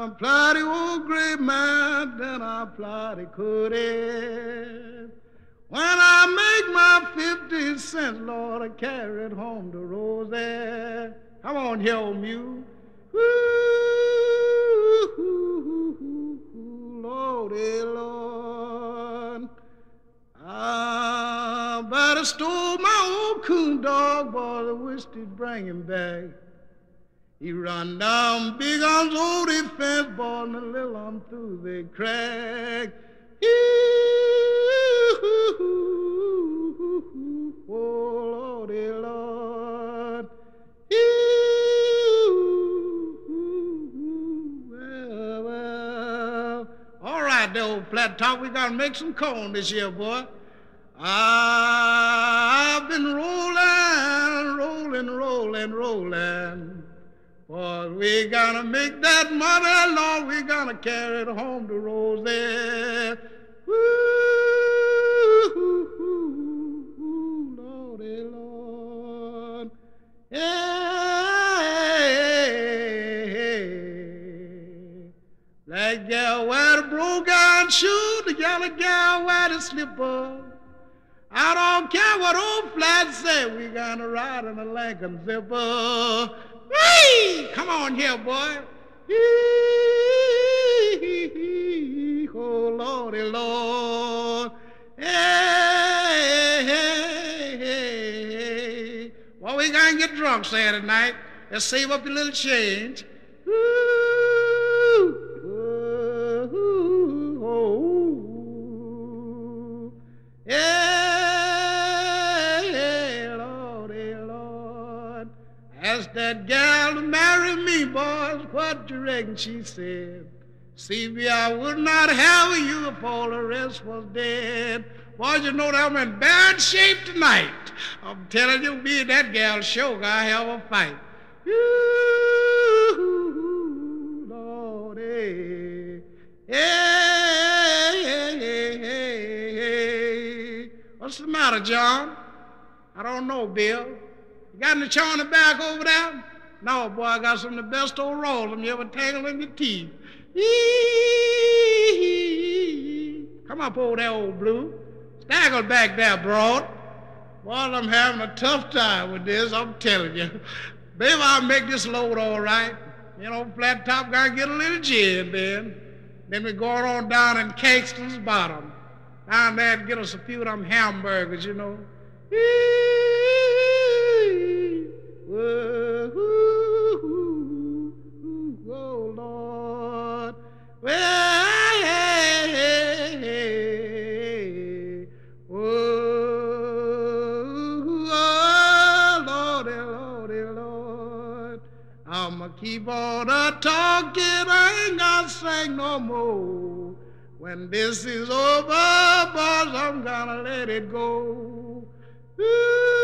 plow the old gray man, then I plow the cootie. When I make my 50 cents, Lord, I carry it home to Rosie. Come on here, old mule. Lordy, Lord. I better stole my old coon dog, boy, I wish he'd bring him back. He run down big arms old fence, boy, and the little arm through the crack. Oh, Lordy, Lord. Well. All right, there, old flat top, we got to make some corn this year, boy. I've been rolling. Boy, we gonna make that money, Lord, we gonna carry it home to Rosie. Lordy, Lord. Hey. That gal wear the broke-down shoe, the yellow gal wear the slipper. I don't care what old flat say, we gonna ride in a Lincoln zipper. Hey, come on here, boy. Oh, Lordy, Lord. Hey. Well, we gonna get drunk Saturday night. Let's save up a little change. Asked that gal to marry me, boys, what you reckon she said? See me, I would not have you if all the rest was dead. Boys, you know that I'm in bad shape tonight. I'm telling you, me and that gal sure gonna have a fight. Ooh, Lordy. Hey. What's the matter, John? I don't know, Bill. You got any chaw in the back over there? No, boy, I got some of the best old rolls you ever tangled in your teeth. Come up over there, old Blue. Stagger back there, broad. Boy, I'm having a tough time with this, I'm telling you. Baby, I'll make this load all right. You know, flat top gotta get a little gin then. Then we go on down in Kingston's Bottom. Down there and get us a few of them hamburgers, you know. Oh, Lord. Well, Lord. I'ma keep on talking, I ain't gonna sing no more. When this is over, boys, I'm gonna let it go. Ooh.